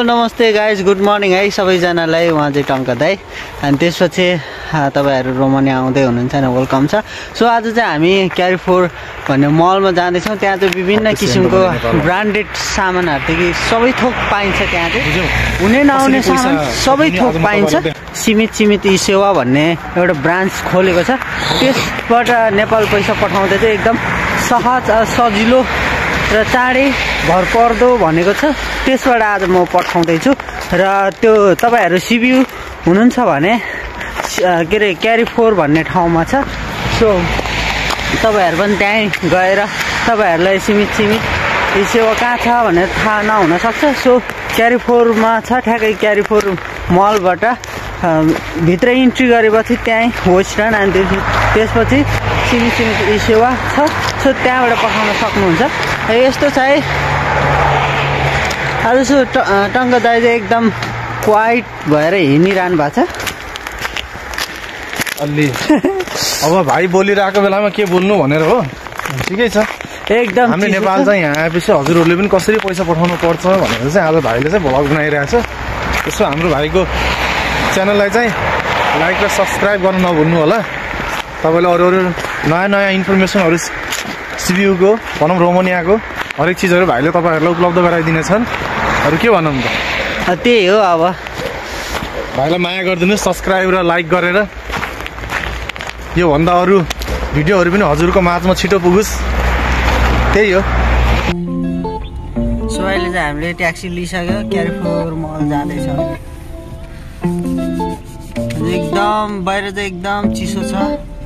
नमस्ते guys, good morning है सबैजनालाई। उहाँ चाहिँ टङ्का दाई अनि त्यसपछि तपाईहरु रोमानिया आउँदै हुनुहुन्छ भने वेलकम छ। सो आज चाहिँ हामी क्यारिफोर भन्ने मलमा जाँदैछौँ। त्यहाँ चाहिँ विभिन्न किसिमको ब्रान्डेड सामानहरुदेखि सबै थोक पाइन्छ। त्यहाँ चाहिँ हुने नहुने सामान सबै थोक पाइन्छ। सीमित esewa भन्ने एउटा ब्रान्च खोलेको छ। त्यसबाट नेपाल पैसा पठाउँदा चाहिँ एकदम सहज सजिलो र चाँडै भरपर्दो भनेको छ। त्यसबाट आज म पठाउँदै छु र त्यो तपाईहरु सिबिउ हुनुहुन्छ भने के रे क्यारिफोर भन्ने ठाउँमा छ। सो तपाईहरु पनि त्यहीँ गएर तपाईहरुलाई सीमित esewa कहाँ छ भनेर थाहा नहुन सक्छ। सो क्यारिफोरमा छ, ठ्याक्कै क्यारिफोर मलबाट भित्र इन्ट्री गरेपछि त्यहीँ वेस्टर्न अनि त्यसपछि सीमित esewa छ। सो त्यहाँबाट पठाउन सक्नुहुन्छ। यस्तो छ है। आज सो टङ्का दाइ चाहिँ एकदम क्वाइट भएर हिँडिरहनु भएको छ अलि। अब भाइ बोलिरहेको बेलामा के बोल्नु भनेर हो। ठिकै छ एकदम। हामी नेपाल चाहिँ यहाँ आएपछि हजुरहरूले पनि कसरी पैसा पठाउनु पर्छ भनेर चाहिँ आज भाइले चाहिँ भ्लग बनाइरहेछ। त्यसो हाम्रो भाइको च्यानललाई चाहिँ लाइक र सब्सक्राइब गर्न नभुल्नु होला। तपाईँले अरू नयाँ इन्फर्मेसनहरू सिबियुको भनौँ रोमानियाको हरेक चिजहरू भाइले तपाईँहरूलाई उपलब्ध गराइदिनेछन्। अरू के भनौँ त, त्यही हो। अब भाइलाई माया गरिदिनुहोस्, सब्सक्राइब र लाइक गरेर। योभन्दा अरू भिडियोहरू पनि हजुरको माझमा छिटो पुगोस्, त्यही हो। सो अहिले चाहिँ हामीले ट्याक्सी लिइसक्यो, क्यारिफोर मल जाँदैछौँ। एकदम बाहिर चाहिँ एकदम चिसो छ।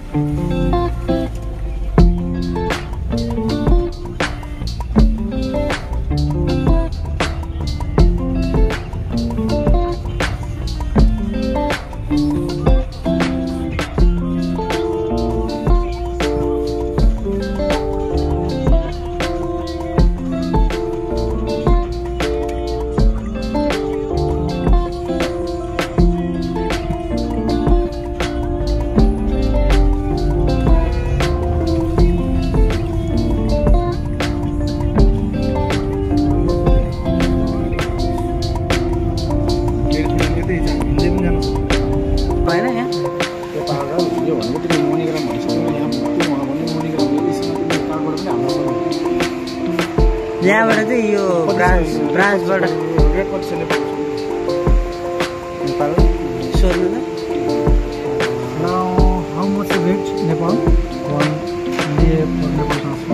यहाँबाट चाहिँ यो ब्रान्चबाट नेपाल सोध्नु न। Now, how much is it Nepal? One day for Nepal transfer.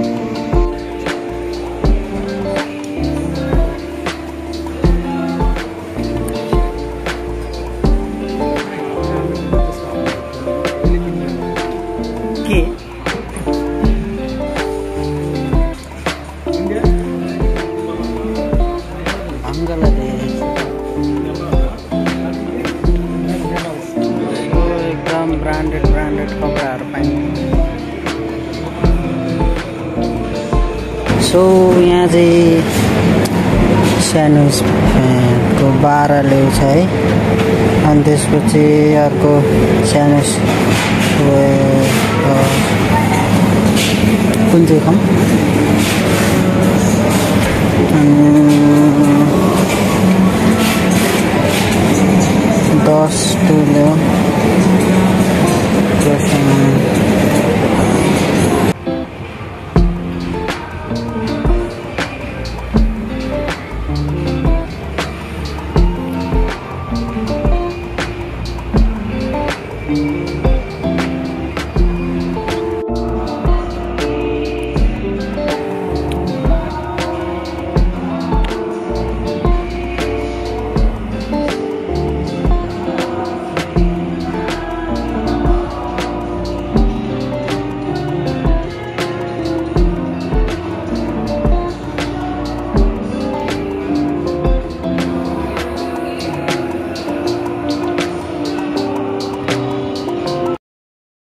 के एकदम ब्रान्डेड कपडाहरू पाइन्छ। सो यहाँ चाहिँ सानो फ्यानको 12 ल्याउँछ है। अनि त्यसपछि अर्को सानो कुन चाहिँ खाउँ? 10 ल्याउँ।